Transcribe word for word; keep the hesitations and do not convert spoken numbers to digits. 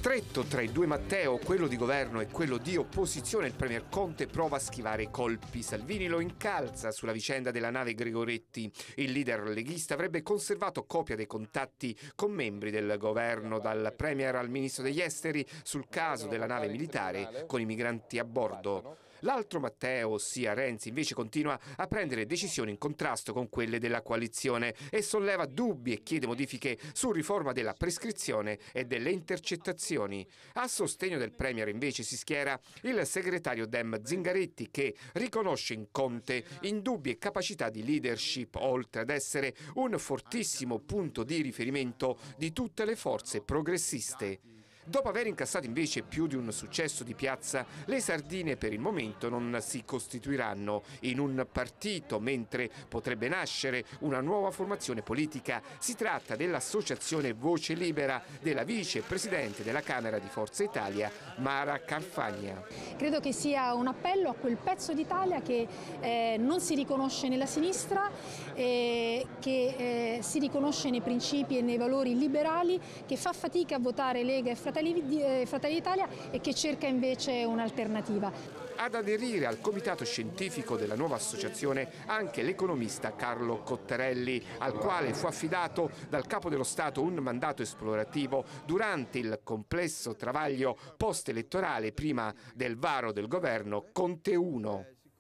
Stretto tra i due Matteo, quello di governo e quello di opposizione, il premier Conte prova a schivare i colpi. Salvini lo incalza sulla vicenda della nave Gregoretti. Il leader leghista avrebbe conservato copia dei contatti con membri del governo, dal premier al ministro degli esteri, sul caso della nave militare con i migranti a bordo. L'altro Matteo, ossia Renzi, invece continua a prendere decisioni in contrasto con quelle della coalizione e solleva dubbi e chiede modifiche su riforma della prescrizione e delle intercettazioni. A sostegno del premier invece si schiera il segretario Dem Zingaretti, che riconosce in Conte indubbie capacità di leadership, oltre ad essere un fortissimo punto di riferimento di tutte le forze progressiste. Dopo aver incassato invece più di un successo di piazza, le sardine per il momento non si costituiranno in un partito, mentre potrebbe nascere una nuova formazione politica. Si tratta dell'associazione Voce Libera della vicepresidente della Camera di Forza Italia, Mara Carfagna. Credo che sia un appello a quel pezzo d'Italia che eh, non si riconosce nella sinistra, eh, che eh, si riconosce nei principi e nei valori liberali, che fa fatica a votare Lega e Fratelli Fratelli d'Italia e che cerca invece un'alternativa. Ad aderire al comitato scientifico della nuova associazione anche l'economista Carlo Cottarelli, al quale fu affidato dal Capo dello Stato un mandato esplorativo durante il complesso travaglio post-elettorale prima del varo del governo Conte uno.